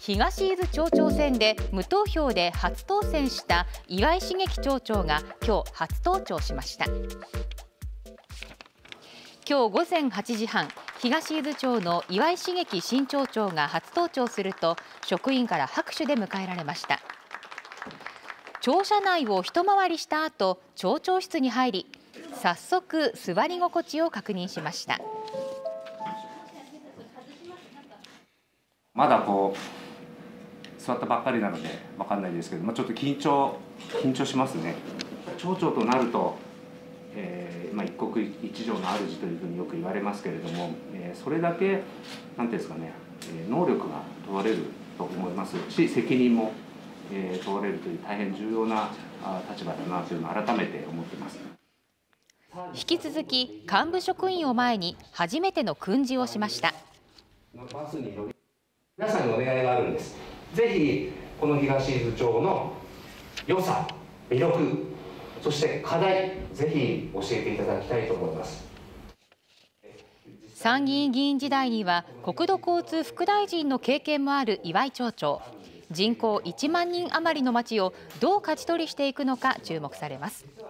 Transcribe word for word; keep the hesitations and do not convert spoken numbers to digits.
東伊豆町長選で無投票で初当選した岩井茂樹町長が今日初登庁しました。今日午前はちじはん、東伊豆町の岩井茂樹新町長が初登庁すると職員から拍手で迎えられました。庁舎内を一回りした後、町長室に入り、早速座り心地を確認しました。 まだこう座ったばっかりなので分かんないですけど、まあ、ちょっと緊張緊張しますね。町長となると、えーまあ、一国一城の主というふうによく言われますけれども、えー、それだけなんていうんですかね、えー、能力が問われると思いますし、責任も、えー、問われるという大変重要な立場だなというのを改めて思っています。 引き続き幹部職員を前に初めての訓示をしました。 皆さんにお願いがあるんです。ぜひこの東伊豆町の良さ、魅力、そして課題、ぜひ教えていただきたいと思います。 参議院議員時代には国土交通副大臣の経験もある岩井町長。人口いちまんにん余りの町をどう勝ち取りしていくのか注目されます。